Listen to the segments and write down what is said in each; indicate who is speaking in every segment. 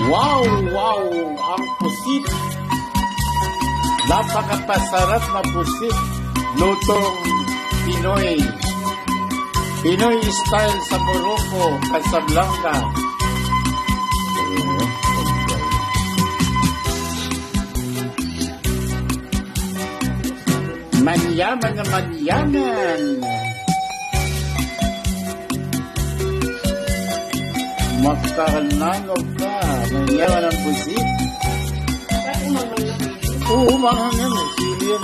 Speaker 1: Wow! Wow! Ang pusit! Napakapasarap na pusit. Lutong Pinoy. Pinoy style sa Morocco, Casablanca. Manyaman na manyaman. Magkakalnano ka. Manyaman ang pusit. Oo, manghang yan. Sili yan.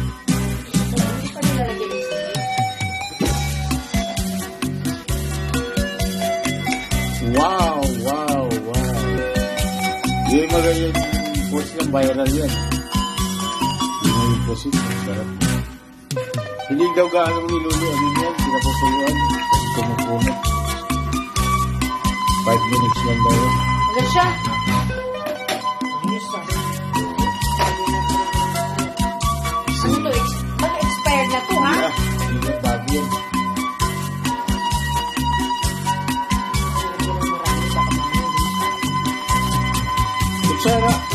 Speaker 1: Wow, wow, wow. Hindi magayon pusit ng viral yan. Hindi mo yung pusit. Sarap. Hindi daw gaanong niluluan yan. Pinapapuluan. Kumukunot. 5 minutes lang daw yun.
Speaker 2: Agad siya. Ano to? Baka expired na to, ha?
Speaker 1: Hindi na bago yan. Kutsara.